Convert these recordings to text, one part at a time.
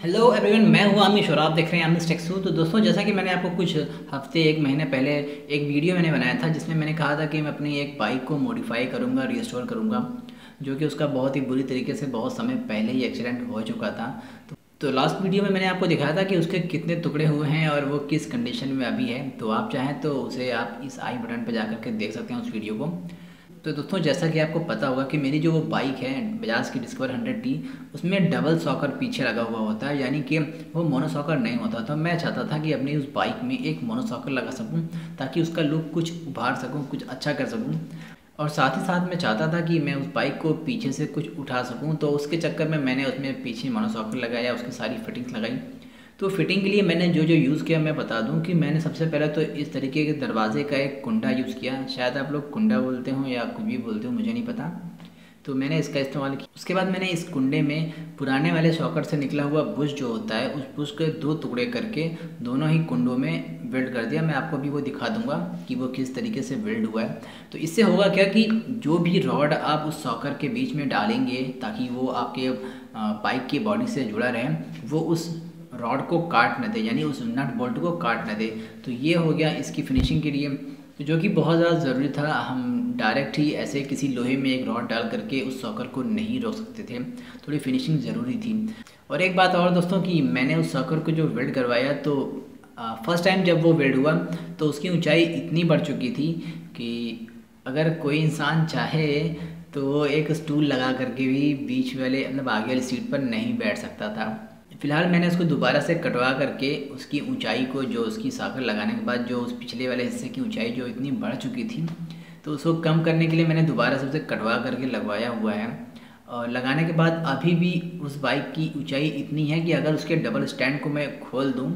Hello everyone, मैं हूँ आमिश और आप देख रहे हैं आमिश टेक्सू। तो दोस्तों, जैसा कि मैंने आपको कुछ हफ्ते एक महीने पहले एक वीडियो मैंने बनाया था जिसमें मैंने कहा था कि मैं अपनी एक बाइक को मॉडिफाई करूँगा, रिस्टोर करूँगा, जो कि उसका बहुत ही बुरी तरीके से बहुत समय पहले ही एक्सीडेंट हो चुका था। तो लास्ट वीडियो में मैंने आपको दिखाया था कि उसके कितने टुकड़े हुए हैं और वो किस कंडीशन में अभी है। तो आप चाहें तो उसे आप इस आई बटन पर जा करके देख सकते हैं उस वीडियो को। तो दोस्तों, जैसा कि आपको पता होगा कि मेरी जो वो बाइक है बजाज की डिस्कवर 100T, उसमें डबल सॉकर पीछे लगा हुआ होता है, यानी कि वो मोनो सॉकर नहीं होता। तो मैं चाहता था कि अपनी उस बाइक में एक मोनो सॉकर लगा सकूं ताकि उसका लुक कुछ उभार सकूं, कुछ अच्छा कर सकूं। और साथ ही साथ मैं चाहता था कि मैं उस बाइक को पीछे से कुछ उठा सकूं। तो उसके चक्कर में मैंने उसमें पीछे मोनो सॉकर लगाया, उसकी सारी फिटिंग्स लगाई। तो फिटिंग के लिए मैंने जो यूज़ किया मैं बता दूं कि मैंने सबसे पहले तो इस तरीके के दरवाजे का एक कुंडा यूज़ किया। शायद आप लोग कुंडा बोलते हो या कुछ भी बोलते हो, मुझे नहीं पता। तो मैंने इसका इस्तेमाल किया। उसके बाद मैंने इस कुंडे में पुराने वाले सॉकेट से निकला हुआ बुश जो होता है, उस बुश के 2 टुकड़े करके दोनों ही कुंडों में वेल्ड कर दिया। मैं आपको अभी वो दिखा दूंगा कि वो किस तरीके से वेल्ड हुआ है। तो इससे होगा क्या कि जो भी रॉड आप उस सॉकर के बीच में डालेंगे ताकि वो आपके बाइक की बॉडी से जुड़ा रहे, वो उस रॉड को काट न दे, यानी उस नट बोल्ट को काट न दे। तो ये हो गया इसकी फिनिशिंग के लिए, तो जो कि बहुत ज़्यादा ज़रूरी था। हम डायरेक्ट ही ऐसे किसी लोहे में एक रॉड डाल करके उस सॉकर को नहीं रोक सकते थे, थोड़ी फिनिशिंग ज़रूरी थी। और एक बात और दोस्तों कि मैंने उस सॉकर को जो वेल्ड करवाया, तो फर्स्ट टाइम जब वो वेल्ड हुआ तो उसकी ऊंचाई इतनी बढ़ चुकी थी कि अगर कोई इंसान चाहे तो वो एक स्टूल लगा करके भी बीच वाले मतलब आगे वाली सीट पर नहीं बैठ सकता था। फिलहाल मैंने उसको दोबारा से कटवा करके उसकी ऊंचाई को, जो उसकी सॉकर लगाने के बाद जो उस पिछले वाले हिस्से की ऊंचाई जो इतनी बढ़ चुकी थी, तो उसको कम करने के लिए मैंने दोबारा से उसे कटवा करके लगवाया हुआ है। और लगाने के बाद अभी भी उस बाइक की ऊंचाई इतनी है कि अगर उसके डबल स्टैंड को मैं खोल दूँ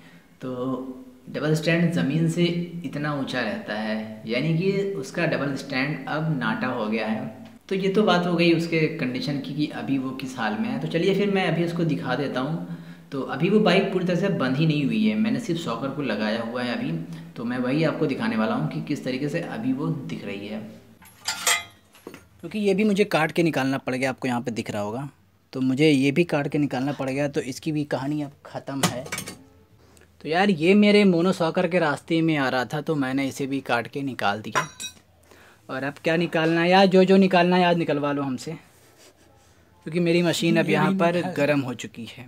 तो डबल स्टैंड ज़मीन से इतना ऊँचा रहता है, यानी कि उसका डबल स्टैंड अब नाटा हो गया है। तो ये तो बात हो गई उसके कंडीशन की कि अभी वो किस हाल में है। तो चलिए फिर मैं अभी उसको दिखा देता हूँ। तो अभी वो बाइक पूरी तरह से बंद ही नहीं हुई है, मैंने सिर्फ सॉकर को लगाया हुआ है अभी। तो मैं वही आपको दिखाने वाला हूँ कि किस तरीके से अभी वो दिख रही है, क्योंकि ये भी मुझे काट के निकालना पड़ गया। आपको यहाँ पर दिख रहा होगा, तो मुझे ये भी काट के निकालना पड़ गया। तो इसकी भी कहानी अब ख़त्म है। तो यार, ये मेरे मोनो सॉकर के रास्ते में आ रहा था, तो मैंने इसे भी काट के निकाल दिया। और अब क्या निकालना है यार, जो निकालना है आज निकलवा लो हमसे, क्योंकि मेरी मशीन अब यहाँ पर गर्म हो चुकी है।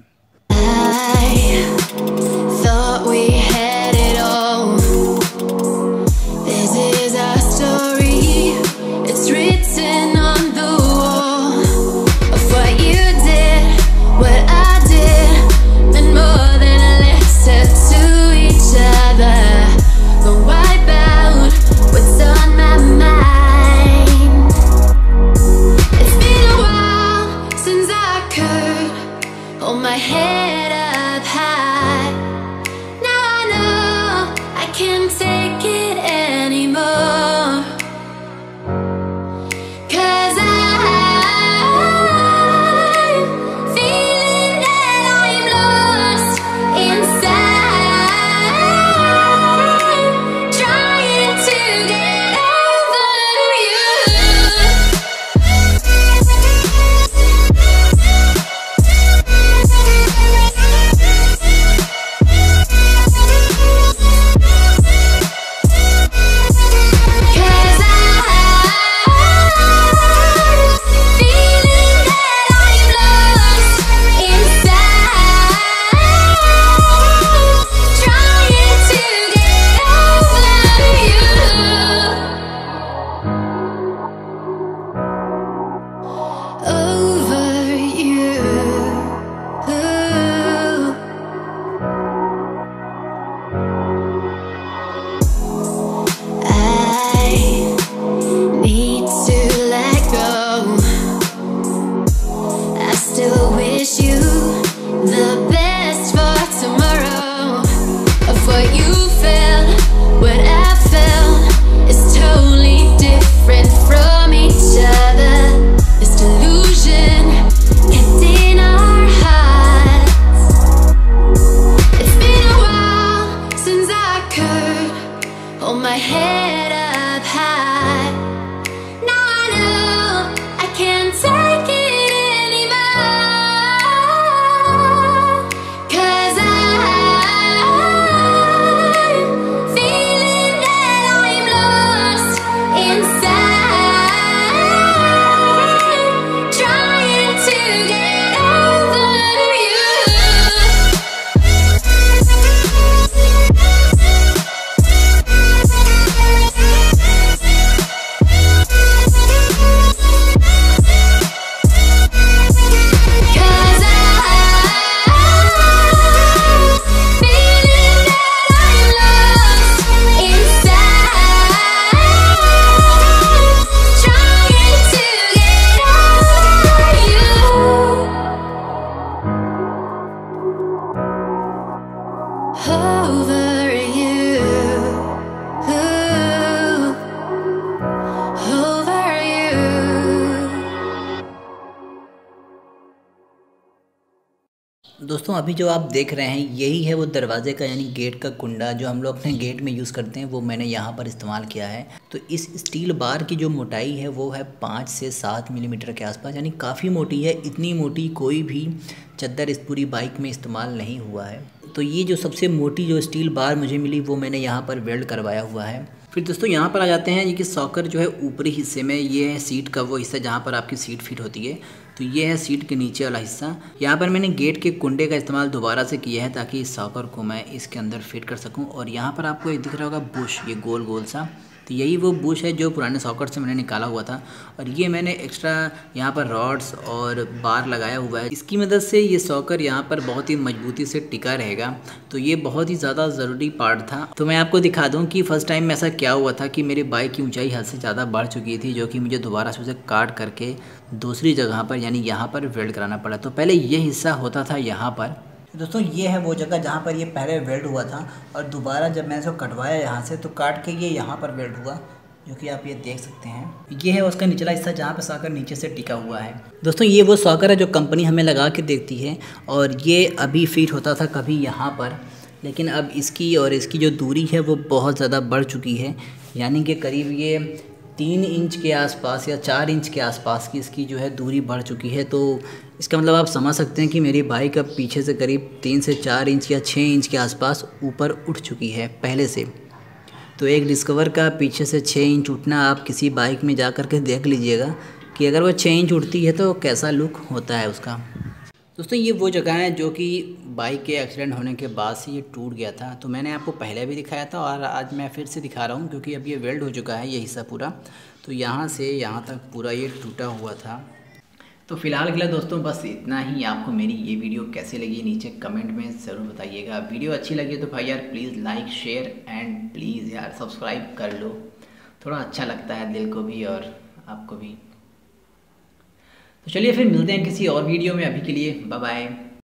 My head up high. Now I know I can't take it anymore. 'Cause I'm feeling that I'm lost inside, trying to get over you. My head up high. Now I know I can't take it anymore. दोस्तों अभी जो आप देख रहे हैं यही है वो दरवाजे का यानी गेट का कुंडा जो हम लोग अपने गेट में यूज़ करते हैं, वो मैंने यहाँ पर इस्तेमाल किया है। तो इस स्टील बार की जो मोटाई है वो है 5 से 7 मिलीमीटर के आसपास, यानी काफ़ी मोटी है। इतनी मोटी कोई भी चद्दर इस पूरी बाइक में इस्तेमाल नहीं हुआ है। तो ये जो सबसे मोटी जो स्टील बार मुझे मिली वो मैंने यहाँ पर वेल्ड करवाया हुआ है। फिर दोस्तों यहाँ पर आ जाते हैं, ये कि सॉकर जो है ऊपरी हिस्से में, ये है सीट का वो हिस्सा जहाँ पर आपकी सीट फिट होती है। तो ये है सीट के नीचे वाला हिस्सा। यहाँ पर मैंने गेट के कुंडे का इस्तेमाल दोबारा से किया है ताकि इस सॉकर को मैं इसके अंदर फिट कर सकूँ। और यहाँ पर आपको एक दिख रहा होगा बुश, ये गोल गोल सा, तो यही वो बुश है जो पुराने सॉकेट से मैंने निकाला हुआ था। और ये मैंने एक्स्ट्रा यहाँ पर रॉड्स और बार लगाया हुआ है। इसकी मदद से ये सॉकर यहाँ पर बहुत ही मजबूती से टिका रहेगा। तो ये बहुत ही ज़्यादा ज़रूरी पार्ट था। तो मैं आपको दिखा दूँ कि फ़र्स्ट टाइम में ऐसा क्या हुआ था कि मेरी बाइक की ऊंचाई हद से ज़्यादा बढ़ चुकी थी, जो कि मुझे दोबारा से उसे काट करके दूसरी जगह पर यानी यहाँ पर वेल्ड कराना पड़ा। तो पहले ये हिस्सा होता था यहाँ पर। दोस्तों ये है वो जगह जहाँ पर ये पहले वेल्ड हुआ था, और दोबारा जब मैंने इसको कटवाया यहाँ से तो काट के ये यहाँ पर वेल्ड हुआ, जो कि आप ये देख सकते हैं। ये है उसका निचला हिस्सा जहाँ पर सॉकर नीचे से टिका हुआ है। दोस्तों ये वो सॉकर है जो कंपनी हमें लगा के देती है, और ये अभी फिट होता था कभी यहाँ पर, लेकिन अब इसकी और इसकी जो दूरी है वो बहुत ज़्यादा बढ़ चुकी है, यानी कि करीब ये 3 इंच के आसपास या 4 इंच के आसपास की इसकी जो है दूरी बढ़ चुकी है। तो इसका मतलब आप समझ सकते हैं कि मेरी बाइक अब पीछे से करीब 3 से 4 इंच या 6 इंच के आसपास ऊपर उठ चुकी है पहले से। तो एक डिस्कवर का पीछे से 6 इंच उठना आप किसी बाइक में जा कर के देख लीजिएगा कि अगर वो 6 इंच उठती है तो कैसा लुक होता है उसका। दोस्तों ये वो जगह है जो कि बाइक के एक्सीडेंट होने के बाद से ये टूट गया था। तो मैंने आपको पहले भी दिखाया था और आज मैं फिर से दिखा रहा हूँ, क्योंकि अब ये वेल्ड हो चुका है ये हिस्सा पूरा। तो यहाँ से यहाँ तक पूरा ये टूटा हुआ था। तो फिलहाल के लिए दोस्तों बस इतना ही। आपको मेरी ये वीडियो कैसी लगी नीचे कमेंट में ज़रूर बताइएगा। वीडियो अच्छी लगी तो भाई यार please like share and please यार सब्सक्राइब कर लो, थोड़ा अच्छा लगता है दिल को भी और आपको भी। तो चलिए फिर मिलते हैं किसी और वीडियो में, अभी के लिए बाय बाय।